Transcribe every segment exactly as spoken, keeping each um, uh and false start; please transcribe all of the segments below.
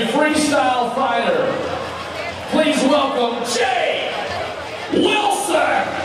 freestyle fighter. Please welcome Jay Wilson.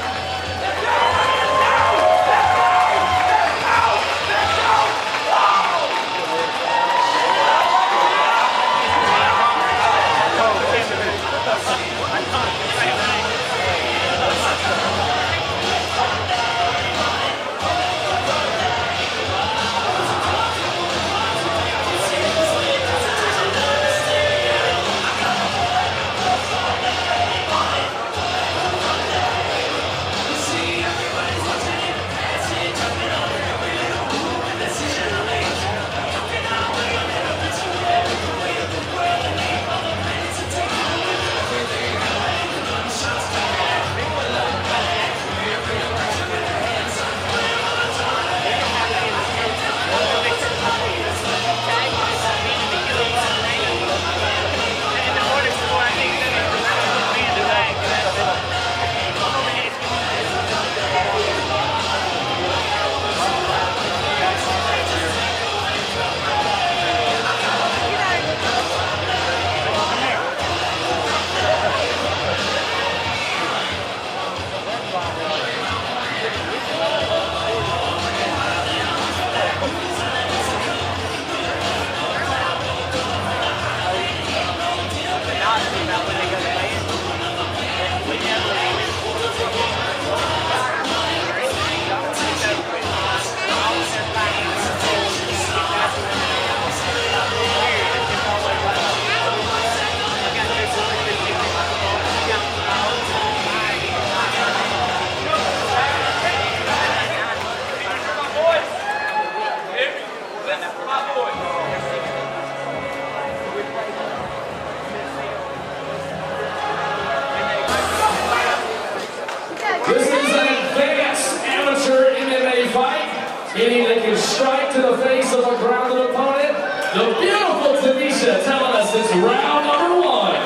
This is an advanced amateur M M A fight, meaning they can strike to the face of a grounded opponent. The beautiful Tanisha telling us it's round number one.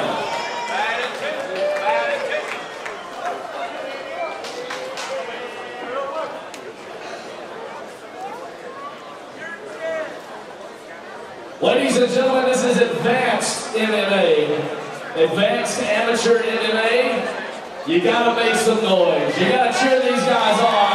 Ladies and gentlemen, this is advanced M M A. Advanced amateur M M A. You gotta make some noise. You gotta cheer these guys on.